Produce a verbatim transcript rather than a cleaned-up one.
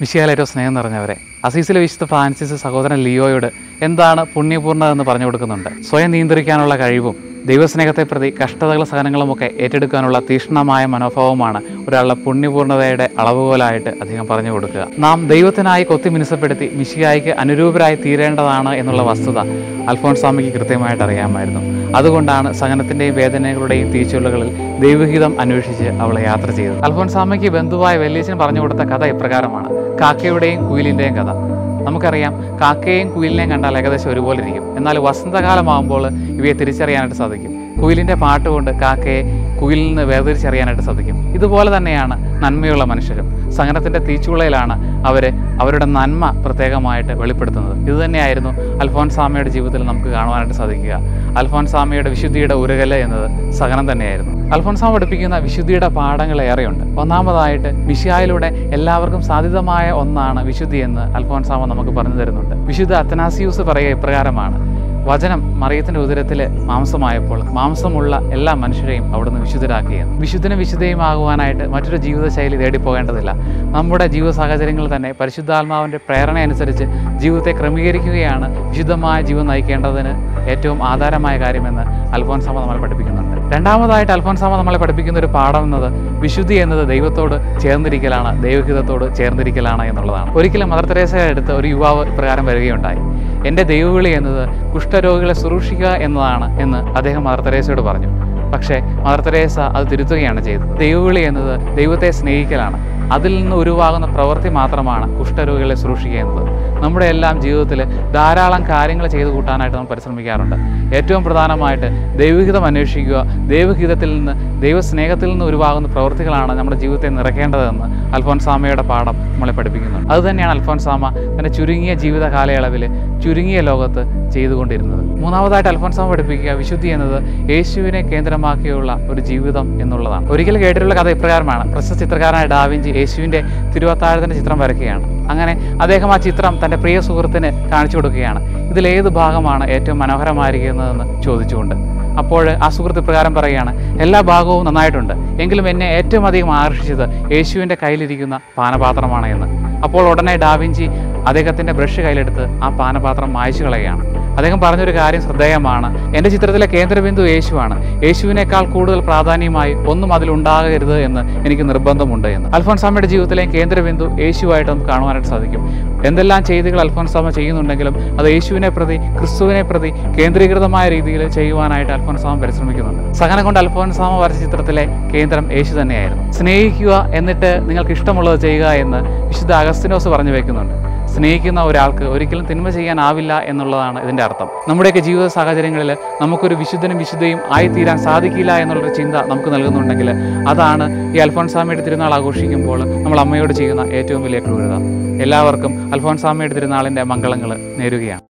മിശിഹായിൽ ഏറ്റവും സ്നേഹം നിറഞ്ഞവരെ, അസീസിലെ വിശുദ്ധ ഫ്രാൻസിസ് സഹോദരൻ ലിയോയോട് എന്താണ് പുണ്യപൂർണ്ണത എന്ന് പറഞ്ഞു കൊടുക്കുന്നുണ്ട്. സ്വയം നിയന്ത്രിക്കാനുള്ള കഴിവും ദൈവസ്നേഹത്തെ പ്രതി കഷ്ടതകളും സഹനങ്ങളുമൊക്കെ ഏറ്റെടുക്കാനുള്ള തീക്ഷ്ണമായ മനോഭാവമാണ് ഒരാളുടെ പുണ്യപൂർണ്ണതയുടെ അളവുകോലായിട്ട് അദ്ദേഹം പറഞ്ഞു കൊടുക്കുക. നാം ദൈവത്തിനായി കൊത്തി മിനുസപ്പെടുത്തി മിശിഹായ്ക്ക് അനുരൂപരായി തീരേണ്ടതാണ് എന്നുള്ള വസ്തുത അൽഫോൻസാമയ്ക്ക് കൃത്യമായിട്ട് അറിയാമായിരുന്നു. അതുകൊണ്ടാണ് സഹനത്തിൻ്റെയും വേദനകളുടെയും തീച്ചുള്ളുകളിൽ ദൈവഹിതം അന്വേഷിച്ച് അവളെ യാത്ര ചെയ്തത്. അൽഫോൻസാമയ്ക്ക് ബന്ധുവായ വല്യച്ഛൻ പറഞ്ഞു കൊടുത്ത കഥ ഇപ്രകാരമാണ്: കാക്കയുടെയും കുയിലിൻ്റെയും കഥ. നമുക്കറിയാം, കാക്കയെയും കുയിലിനെയും കണ്ടാൽ ഏകദേശം ഒരുപോലെ ഇരിക്കും. എന്നാൽ വസന്തകാലമാകുമ്പോൾ ഇവയെ തിരിച്ചറിയാനായിട്ട് സാധിക്കും. കുയിലിൻ്റെ പാട്ട് കൊണ്ട് കാക്കയെ കുയിലിൽ നിന്ന് വേർതിരിച്ചറിയാനായിട്ട് സാധിക്കും. ഇതുപോലെ തന്നെയാണ് നന്മയുള്ള മനുഷ്യരും. സഹനത്തിൻ്റെ തീച്ചുളയിലാണ് അവർ അവരുടെ നന്മ പ്രത്യേകമായിട്ട് വെളിപ്പെടുത്തുന്നത്. ഇതുതന്നെയായിരുന്നു അൽഫോൻസാമയുടെ ജീവിതത്തിൽ നമുക്ക് കാണുവാനായിട്ട് സാധിക്കുക. അൽഫോൻസാമയുടെ വിശുദ്ധിയുടെ ഉരകല് എന്നത് സഹനം തന്നെയായിരുന്നു. അൽഫോൻസാമ പഠിപ്പിക്കുന്ന വിശുദ്ധിയുടെ പാഠങ്ങൾ ഏറെയുണ്ട്. ഒന്നാമതായിട്ട്, മിശിഹായിലൂടെ എല്ലാവർക്കും സാധ്യതമായ ഒന്നാണ് വിശുദ്ധി എന്ന് അൽഫോൻസാമ നമുക്ക് പറഞ്ഞു തരുന്നുണ്ട്. വിശുദ്ധ അത്തനാസിയൂസ് പറയുക ഇപ്രകാരമാണ്: വചനം മറിയത്തിൻ്റെ ഉദരത്തിൽ മാംസമായപ്പോൾ മാംസമുള്ള എല്ലാ മനുഷ്യരെയും അവിടുന്ന് വിശുദ്ധരാക്കിയെന്ന്. വിശുദ്ധനും വിശുദ്ധയുമാകുവാനായിട്ട് മറ്റൊരു ജീവിതശൈലി തേടിപ്പോകേണ്ടതില്ല. നമ്മുടെ ജീവിത സാഹചര്യങ്ങൾ തന്നെ പരിശുദ്ധാത്മാവിൻ്റെ പ്രേരണ അനുസരിച്ച് ജീവിതത്തെ ക്രമീകരിക്കുകയാണ് വിശുദ്ധമായ ജീവൻ നയിക്കേണ്ടതിന് ഏറ്റവും ആധാരമായ കാര്യമെന്ന് അൽഫോൻസാമ നമ്മളെ പഠിപ്പിക്കുന്നുണ്ട്. രണ്ടാമതായിട്ട് അൽഫോൻസാമ നമ്മളെ പഠിപ്പിക്കുന്ന ഒരു പാഠം എന്നത് വിശുദ്ധി എന്നത് ദൈവത്തോട് ചേർന്നിരിക്കലാണ്, ദൈവഹിതത്തോട് ചേർന്നിരിക്കലാണ് എന്നുള്ളതാണ്. ഒരിക്കലും മദർ തെരേസയുടെ അടുത്ത് ഒരു യുവാവ് ഇപ്രകാരം വരികയുണ്ടായി: എൻ്റെ ദൈവവിളി എന്നത് കുഷ്ഠരോഗികളെ ശുശ്രൂഷിക്കുക എന്നതാണ് എന്ന് അദ്ദേഹം മദർ തെരേസയോട് പറഞ്ഞു. പക്ഷേ മദർ തെരേസ അത് തിരുത്തുകയാണ് ചെയ്തത്. ദൈവവിളി എന്നത് ദൈവത്തെ സ്നേഹിക്കലാണ്. അതിൽ നിന്ന് ഉരുവാകുന്ന പ്രവൃത്തി മാത്രമാണ് കുഷ്ഠരോഗികളെ ശുശ്രൂഷിക്കുക എന്നത്. നമ്മുടെ എല്ലാം ജീവിതത്തിൽ ധാരാളം കാര്യങ്ങൾ ചെയ്തു കൂട്ടാനായിട്ട് നമ്മൾ പരിശ്രമിക്കാറുണ്ട്. ഏറ്റവും പ്രധാനമായിട്ട് ദൈവഹിതം അന്വേഷിക്കുക, ദൈവഹിതത്തിൽ നിന്ന് ദൈവസ്നേഹത്തിൽ നിന്ന് ഉരുവാകുന്ന പ്രവൃത്തികളാണ് നമ്മുടെ ജീവിതത്തെ നിറയ്ക്കേണ്ടതെന്ന് അൽഫോൻസാമയുടെ പാഠം നമ്മളെ പഠിപ്പിക്കുന്നുണ്ട്. അതുതന്നെയാണ് അൽഫോൻസാമ തൻ്റെ ചുരുങ്ങിയ ജീവിത കാലയളവിൽ ചുരുങ്ങിയ ലോകത്ത് ചെയ്തുകൊണ്ടിരുന്നത്. മൂന്നാമതായിട്ട് അൽഫോൻസാമ പഠിപ്പിക്കുക വിശുദ്ധി എന്നത് യേശുവിനെ കേന്ദ്രമാക്കിയുള്ള ഒരു ജീവിതം എന്നുള്ളതാണ്. ഒരിക്കൽ കേട്ടിട്ടുള്ള കഥ ഇപ്രകാരമാണ്: പ്രശസ്ത ചിത്രകാരനായ ഡാവിഞ്ചി യേശുവിൻ്റെ തിരുവത്താഴത്തിൻ്റെ ചിത്രം വരയ്ക്കുകയാണ്. അങ്ങനെ അദ്ദേഹം ആ ചിത്രം തൻ്റെ പ്രിയ സുഹൃത്തിന് കാണിച്ചു കൊടുക്കുകയാണ്. ഇതിലേത് ഭാഗമാണ് ഏറ്റവും മനോഹരമായിരിക്കുന്നതെന്ന് ചോദിച്ചുകൊണ്ട്. അപ്പോൾ ആ സുഹൃത്ത് പ്രകാരം പറയുകയാണ്: എല്ലാ ഭാഗവും നന്നായിട്ടുണ്ട്, എങ്കിലും എന്നെ ഏറ്റവും അധികം ആകർഷിച്ചത് യേശുവിൻ്റെ കയ്യിലിരിക്കുന്ന പാനപാത്രമാണ് എന്ന്. അപ്പോൾ ഉടനെ ഡാവിഞ്ചി അദ്ദേഹത്തിൻ്റെ ബ്രഷ് കയ്യിലെടുത്ത് ആ പാനപാത്രം മായ്ച്ചു കളയുകയാണ്. അദ്ദേഹം പറഞ്ഞൊരു കാര്യം ശ്രദ്ധേയമാണ്: എൻ്റെ ചിത്രത്തിലെ കേന്ദ്രബിന്ദു യേശുവാണ്. യേശുവിനേക്കാൾ കൂടുതൽ പ്രാധാന്യമായി ഒന്നും അതിലുണ്ടാകരുത് എന്ന് എനിക്ക് നിർബന്ധമുണ്ട് എന്ന്. അൽഫോൻസാമയുടെ ജീവിതത്തിലെ കേന്ദ്രബിന്ദു യേശുവായിട്ട് നമുക്ക് കാണുവാനായിട്ട് സാധിക്കും. എന്തെല്ലാം ചെയ്തികൾ അൽഫോൻസാമ ചെയ്യുന്നുണ്ടെങ്കിലും അത് യേശുവിനെ പ്രതി, ക്രിസ്തുവിനെ പ്രതി കേന്ദ്രീകൃതമായ രീതിയിൽ ചെയ്യുവാനായിട്ട് അൽഫോൻസാമ പരിശ്രമിക്കുന്നുണ്ട്. സഹനം കൊണ്ട് അൽഫോൻസാമ വരച്ച ചിത്രത്തിലെ കേന്ദ്രം യേശു തന്നെയായിരുന്നു. സ്നേഹിക്കുക, എന്നിട്ട് നിങ്ങൾക്ക് ഇഷ്ടമുള്ളത് ചെയ്യുക എന്ന് വിശുദ്ധ അഗസ്തീനോസ് പറഞ്ഞു വയ്ക്കുന്നുണ്ട്. സ്നേഹിക്കുന്ന ഒരാൾക്ക് ഒരിക്കലും തിന്മ ചെയ്യാനാവില്ല എന്നുള്ളതാണ് ഇതിൻ്റെ അർത്ഥം. നമ്മുടെയൊക്കെ ജീവിത സാഹചര്യങ്ങളിൽ നമുക്കൊരു വിശുദ്ധനും വിശുദ്ധയും ആയിത്തീരാൻ സാധിക്കില്ല എന്നുള്ളൊരു ചിന്ത നമുക്ക് നൽകുന്നുണ്ടെങ്കിൽ അതാണ് ഈ അൽഫോൻസാമയുടെ തിരുനാൾ ആഘോഷിക്കുമ്പോൾ നമ്മൾ അമ്മയോട് ചെയ്യുന്ന ഏറ്റവും വലിയ ക്രൂരത. എല്ലാവർക്കും അൽഫോൻസാമയുടെ തിരുനാളിൻ്റെ മംഗളങ്ങൾ നേരുകയാണ്.